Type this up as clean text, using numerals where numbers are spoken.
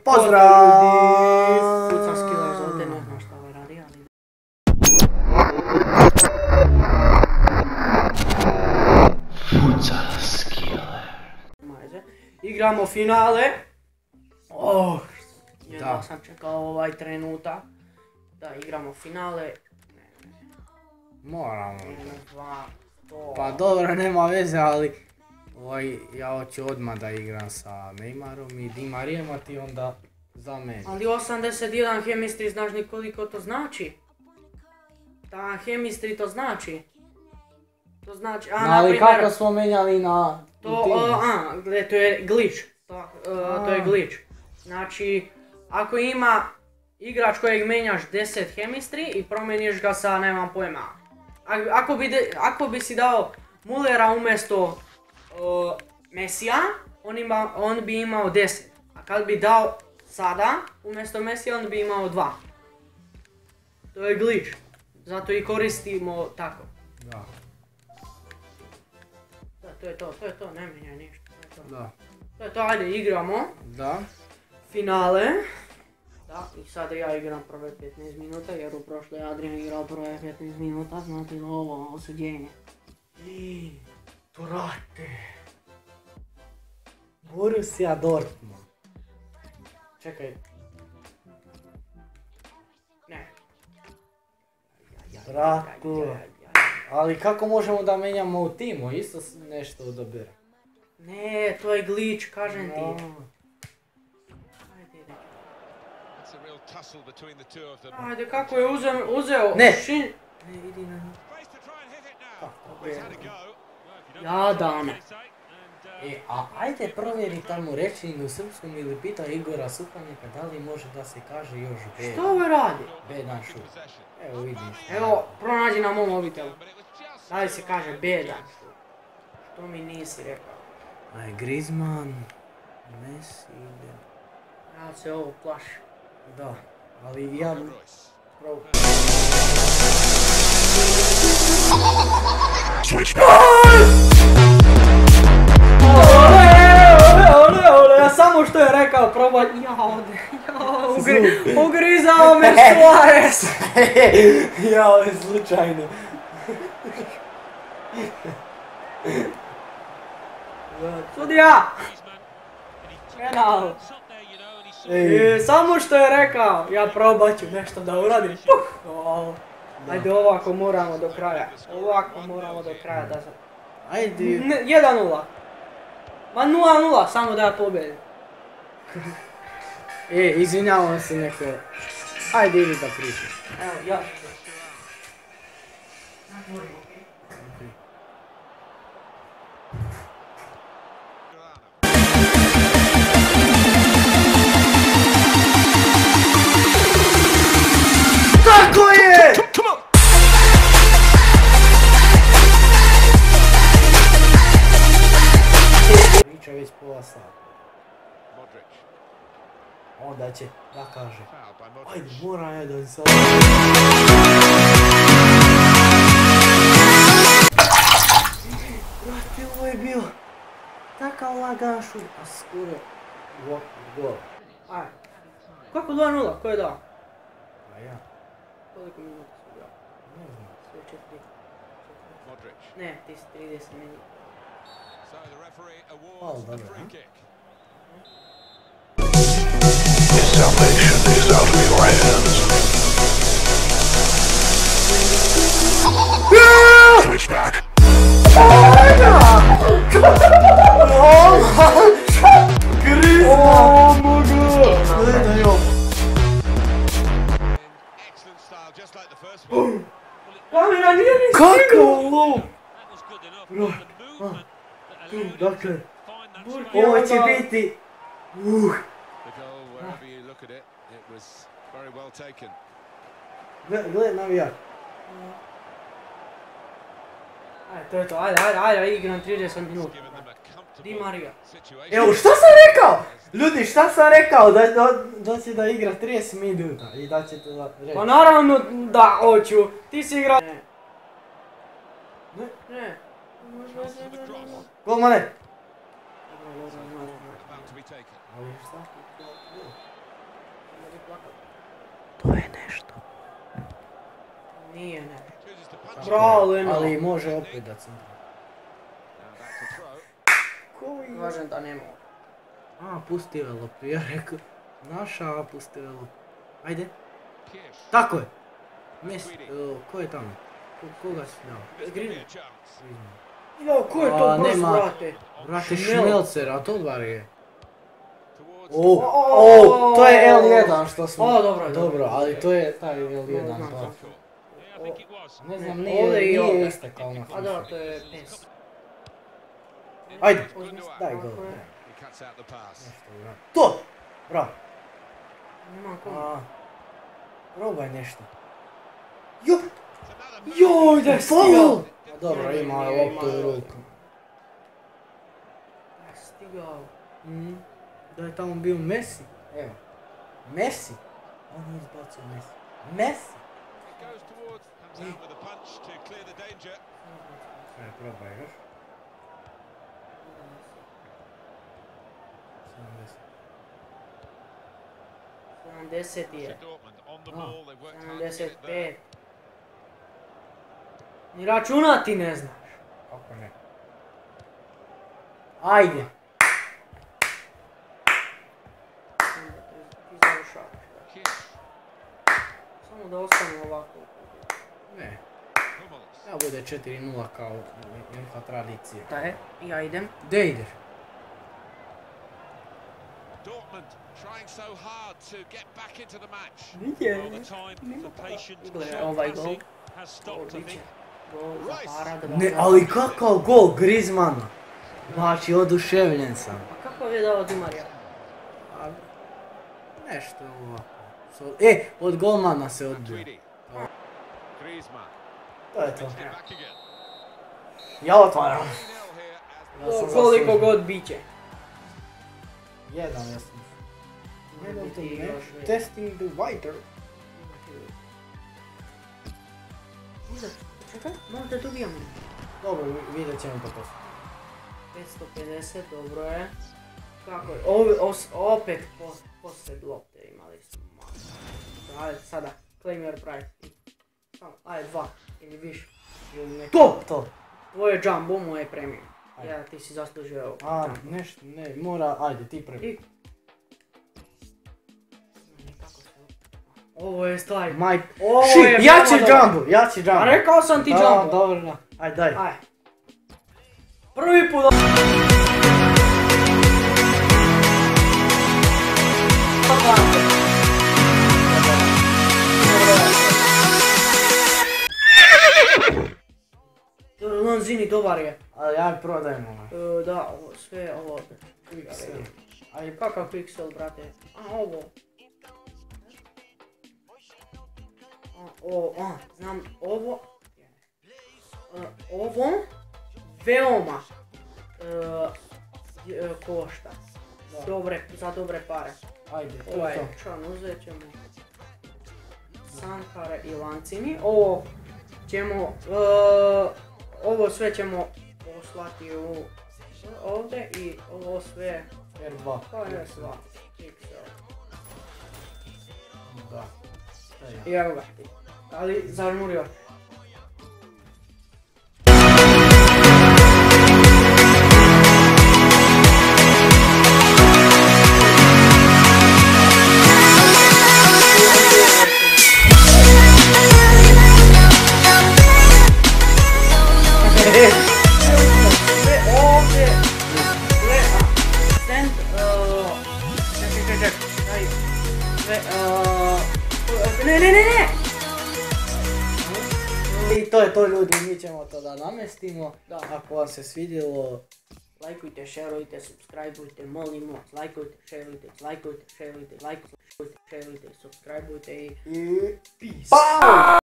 Pozdrav! Futsal Skillers ovdje, ne znam šta ovaj radi, ali... Futsal Skiller. Igramo finale. Jedva sam čekao ovaj trenutak. Da, igramo finale. Moramo. To. Pa dobro, nema veze, ali ja hoću odmah da igram sa Neymarom i Di Marijem, a ti onda za mene. Ali 81 chemistry, znaš ni koliko to znači? Ta chemistry to znači. To znači, Ali kako smo menjali na to, gled, to je glitch. To je glitch. Znači, ako ima igrač kojeg menjaš 10 chemistry i promijeniš ga sa, nemam pojma. Ako bi si dao Mullera umjesto Messija, on bi imao 10. A kad bi dao sada umjesto Messija, on bi imao 2. To je glitch. Zato i koristimo tako. Da. Da, to je to, ne menjaj ništa. Da. To je to, ajde igramo. Da. Finale. Da, i sada ja igram prve 15 minuta, jer u prošle je Adrian igrao prve 15 minuta, znate li ovo osuđenje? Brate. Borussia Dortmund. Čekaj. Ne. Brate. Ali kako možemo da menjamo u timu? Isto nešto odabira. Ne, to je glitch, kažem ti. Ajde, kako je uzeo? Ne! Ne, idi na njih. Jadane. A ajde provjeri tamo rečenje u srpskom ili pita Igora Supanjaka da li može da se kaže još B. Što ovo radi? B-dan šut. Evo vidiš. Evo, pronađi na mom mobitelu. Da li se kaže B-dan šut? Što mi nisi rekao? Aj, Griezmann, Messi ide. Ja se ovo plašim. Da, ali ja... Switch Ja samo što je rekao probaj, ugrizao me Suarez. Jao, slučajno. Sudija! Penal. Samo što je rekao, ja probat ću nešto da uradim. Ajde, ovako moramo do kraja. Da se... Ajde. 1-0. Ma 0-0, samo da ja pobjedim. Izvinjavam se neko. Ajde, idi da pričaš. Evo, ja. Tako je! Priča već pola sata. Onda će da kaže. Ajde, moram ja da sad... Brate, ovo je bio takav lagan šut, a skoro gol. Ajde. Kako 2-0? Ko je dao? A ja? Koliko minuta si igrao? Ne znam. Sve 4. Ne, ti si 30 minuta. Hvala, dobro, a? salvation is out of your hands. Switch back. Kamera nije ni Kako lop? Dakle, ovo će biti... Gled navijak. Ajde, to je to, ajde, igram 30 minuta. Di Marija. Evo, šta sam rekao? Ljudi, šta sam rekao? Da će da igra 30 minuta i da ćete da reći. Pa naravno da hoću, ti si igra... Ne. Golmane! Ali šta? To je nešto. Nije nešto. Bravo, Leno. Ali može opet da centra. Koji? Važno da nema. A, pusti ove loptu, ja rekao. Naša, pusti ove loptu. Ajde. Tako je. Ko je tamo? Koga si dao? Griezmann. Jo, ko je to brz, brate? Brate, Šmel. Šmelcer, a to bar je. To je L1 što smo... O, dobro, Dobro, ali to je taj L1 Znam, pa. znam. Ne znam, Ovdje i ovdje. nije iste kao na A da, FIFA. to je PES. Ajde, daj Tako gol. je. Nešto, bravo. To! Bravo. Nemam kom. Probaj nešto. Joj, da je stigao! Dobro, ima loptu u ruku. Da je stigao. Da je tamo bio Messi. Evo. Messi? On je izbacio Messi. Messi? Probaj još. 70 je. 75. Ni računati ne znaš. Kako ne? Ajde. Ti završavaš. Samo da ostane ovako. Ne. Ja bude 4-0 kao neka tradicija. Da je, ja idem. Gdje ideš? Dortmund trying so hard to get back into the match. Vidje. Well, the time for patient Gle, shot ovaj gol. passing has stopped, I think. Gol za para da Ne, ali kakav gol Griezmana. Znači, oduševljen sam. A kako je dao Di Marija? A, nešto ovako. Od golmana se odbio. Tweedy. Griezmann. To je to. Back again. Ja otvaram. 3-0 here as Ja sam Koliko zaslužen. god biće. Jedan, ja sam. Jedan to Biti ne. još veći. Testing the whiter. Čekaj, možda dobijamo. Dobro, vidjet ćemo to poslije. 550, dobro je. Kako je? Opet poslije lopte imali smo malo. Ajde, sada, claim your prize. Samo, ajde, 2 ili više. To! Tvoje jumbo, moje premium. Ja, ti si zaslužio ovo. A, nešto, ne, mora, ajde, ti prvi. I... Ovo je stvar. Mike, Ovo shit, je jači veoma jumbo, jači jumbo. A rekao sam ti jumbo. Dobro, da. Ajde, daj. Ajde. Prvi put. Lanzini dobar je. Ali ja prodajem ovaj. Da, ovo, sve ovo. Pixel. Ajde, kakav Pixel, brate? A, ovo. Znam, ovo. Ovo veoma košta. Za dobre pare. Ajde, to Ovaj je to. član uzet ćemo Sankara i Lanzini. Ovo ćemo, ovo sve ćemo poslati ovdje i ovo sve R2. pa je sva Pixel. Da. I evo ga ti. Ali zažmurio. Ne! I to je to, ljudi, mi ćemo to da namestimo. Da. Ako vam se svidjelo, Lajkujte, šerujte, subscribeujte, molim vas, lajkujte, šerujte, subscribeujte i peace.